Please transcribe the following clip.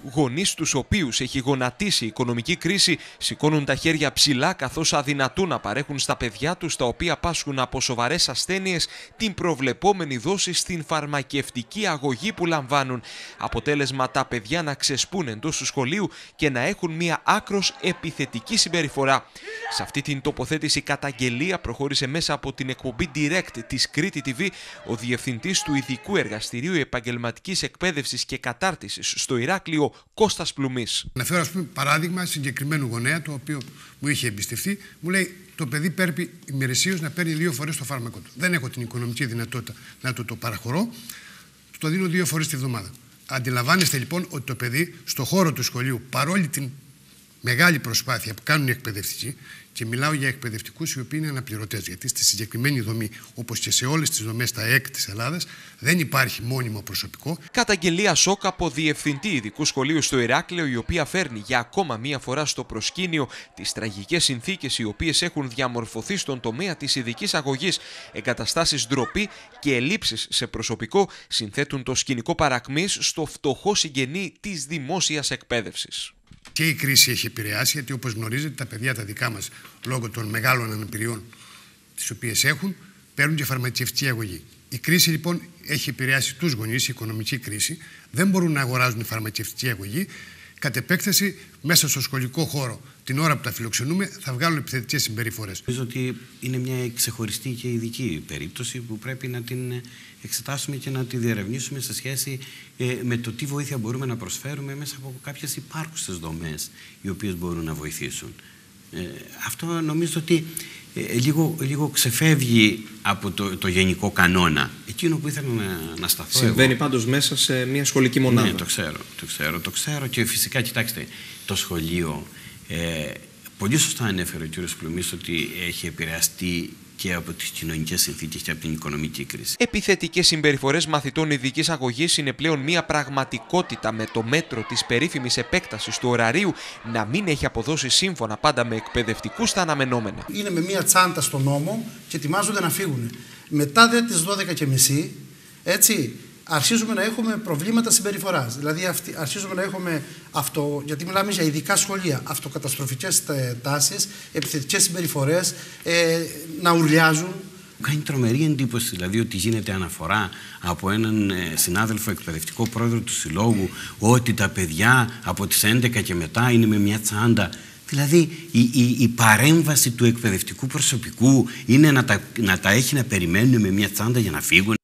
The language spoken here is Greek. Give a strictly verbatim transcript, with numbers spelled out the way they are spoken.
Γονείς τους οποίους έχει γονατίσει η οικονομική κρίση σηκώνουν τα χέρια ψηλά καθώς αδυνατούν να παρέχουν στα παιδιά τους, τα οποία πάσχουν από σοβαρές ασθένειες, την προβλεπόμενη δόση στην φαρμακευτική αγωγή που λαμβάνουν. Αποτέλεσμα, τα παιδιά να ξεσπούν εντός του σχολείου και να έχουν μια άκρως επιθετική συμπεριφορά. Σε αυτή την τοποθέτηση καταγγελία προχώρησε μέσα από την εκπομπή Direct της Κρήτη τι βι ο διευθυντής του Ειδικού Εργαστηρίου Επαγγελματικής Εκπαίδευσης και Κατάρτισης στο Ηράκλειο, Κώστας Πλουμής. Αναφέρω, ας πούμε, παράδειγμα συγκεκριμένου γονέα, το οποίο μου είχε εμπιστευτεί. Μου λέει: το παιδί πρέπει ημερησίως να παίρνει δύο φορές το φάρμακο του. Δεν έχω την οικονομική δυνατότητα να του το παραχωρώ. Του το δίνω δύο φορές τη βδομάδα. Αντιλαμβάνεστε λοιπόν ότι το παιδί στο χώρο του σχολείου, παρόλη την μεγάλη προσπάθεια που κάνουν οι εκπαιδευτικοί, και μιλάω για εκπαιδευτικούς οι οποίοι είναι αναπληρωτές, γιατί στη συγκεκριμένη δομή, όπως και σε όλες τις δομές στα ΕΚ της Ελλάδας, δεν υπάρχει μόνιμο προσωπικό. Καταγγελία σοκ από διευθυντή ειδικού σχολείου στο Ηράκλειο, η οποία φέρνει για ακόμα μία φορά στο προσκήνιο τις τραγικές συνθήκες οι οποίες έχουν διαμορφωθεί στον τομέα της ειδικής αγωγής. Εγκαταστάσεις ντροπή και ελλείψεις σε προσωπικό συνθέτουν το σκηνικό παρακμής στο φτωχό συγγενή της δημόσιας εκπαίδευσης. Και η κρίση έχει επηρεάσει, γιατί όπως γνωρίζετε τα παιδιά τα δικά μας, λόγω των μεγάλων αναπηριών τις οποίες έχουν, παίρνουν και φαρμακευτική αγωγή. Η κρίση λοιπόν έχει επηρεάσει τους γονείς, η οικονομική κρίση, δεν μπορούν να αγοράζουν φαρμακευτική αγωγή. Κατ' επέκταση, μέσα στο σχολικό χώρο, την ώρα που τα φιλοξενούμε, θα βγάλουν επιθετικές συμπεριφορές. Νομίζω ότι είναι μια ξεχωριστή και ειδική περίπτωση που πρέπει να την εξετάσουμε και να τη διερευνήσουμε σε σχέση ε, με το τι βοήθεια μπορούμε να προσφέρουμε μέσα από κάποιες υπάρχουσες δομές οι οποίες μπορούν να βοηθήσουν. Ε, αυτό νομίζω ότι ε, λίγο, λίγο ξεφεύγει από το, το γενικό κανόνα. Εκείνο που ήθελα να, να σταθώ. Συμβαίνει εγώ. πάντως μέσα σε μια σχολική μονάδα. Ναι, το ξέρω, το ξέρω, το ξέρω και φυσικά, κοιτάξτε, το σχολείο, ε, πολύ σωστά ανέφερε ο κ. Πλουμής ότι έχει επηρεαστεί και από τις κοινωνικές συνθήκες και από την οικονομική κρίση. Επιθετικές συμπεριφορές μαθητών ειδικής αγωγής είναι πλέον μια πραγματικότητα, με το μέτρο της περίφημης επέκτασης του ωραρίου να μην έχει αποδώσει σύμφωνα πάντα με εκπαιδευτικούς τα αναμενόμενα. Είναι με μια τσάντα στον ώμο και ετοιμάζονται να φύγουν. Μετά δε τις δώδεκα και μισή, έτσι, αρχίζουμε να έχουμε προβλήματα συμπεριφοράς. Δηλαδή αρχίζουμε να έχουμε, αυτο, γιατί μιλάμε για ειδικά σχολεία, αυτοκαταστροφικές τάσεις, επιθετικές συμπεριφορές, ε, να ουρλιάζουν. Μου κάνει τρομερή εντύπωση δηλαδή ότι γίνεται αναφορά από έναν ε, συνάδελφο εκπαιδευτικό πρόεδρο του Συλλόγου ότι τα παιδιά από τις έντεκα και μετά είναι με μια τσάντα. Δηλαδή η, η, η παρέμβαση του εκπαιδευτικού προσωπικού είναι να τα, να τα έχει να περιμένουν με μια τσάντα για να φύγουν.